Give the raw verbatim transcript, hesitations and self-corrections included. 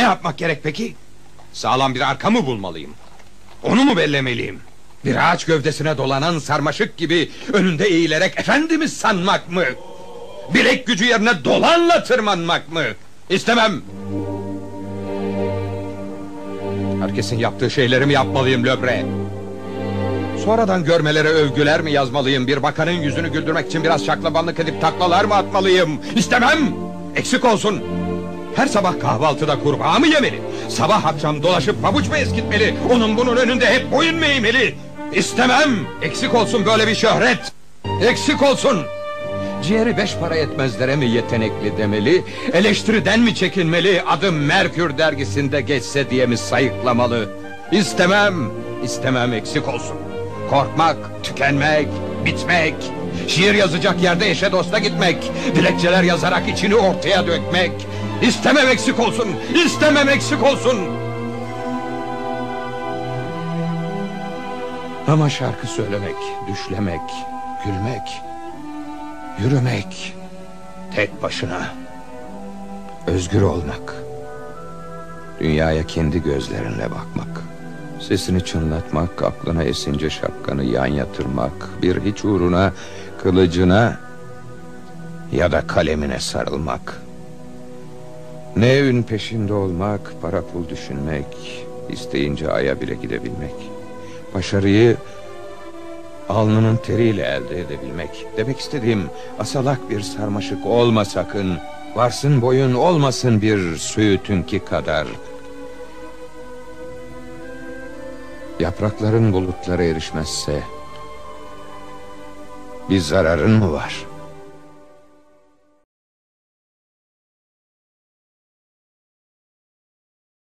yapmak gerek peki? Sağlam bir arka mı bulmalıyım? Onu mu bellemeliyim? Bir ağaç gövdesine dolanan sarmaşık gibi önünde eğilerek efendimiz sanmak mı? Bilek gücü yerine dolanla tırmanmak mı? İstemem. Herkesin yaptığı şeyleri mi yapmalıyım Löbre? Sonradan görmelere övgüler mi yazmalıyım? Bir bakanın yüzünü güldürmek için biraz şaklabanlık edip taklalar mı atmalıyım? İstemem. Eksik olsun. Her sabah kahvaltıda kurbağa mı yemeli? Sabah akşam dolaşıp pabuç mu eskitmeli? Onun bunun önünde hep boyun mu eğmeli? İstemem. Eksik olsun böyle bir şöhret. Eksik olsun. Ciğeri beş para etmezlere mi yetenekli demeli? Eleştiriden mi çekinmeli? Adım Merkür dergisinde geçse diye mi sayıklamalı? İstemem. İstemem, eksik olsun. Korkmak, tükenmek, bitmek, şiir yazacak yerde eşe dosta gitmek, dilekçeler yazarak içini ortaya dökmek. İstemem, eksik olsun. İstemem, eksik olsun. Ama şarkı söylemek, düşlemek, gülmek, yürümek, tek başına, özgür olmak, dünyaya kendi gözlerinle bakmak, sesini çınlatmak, aklına esince şapkanı yan yatırmak, bir hiç uğruna kılıcına ya da kalemine sarılmak, ne ün peşinde olmak, para pul düşünmek, isteyince aya bile gidebilmek, başarıyı alnının teriyle elde edebilmek. Demek istediğim, asalak bir sarmaşık olma sakın, varsın boyun olmasın bir söğütünki kadar. Yaprakların bulutlara erişmezse bir zararın mı var?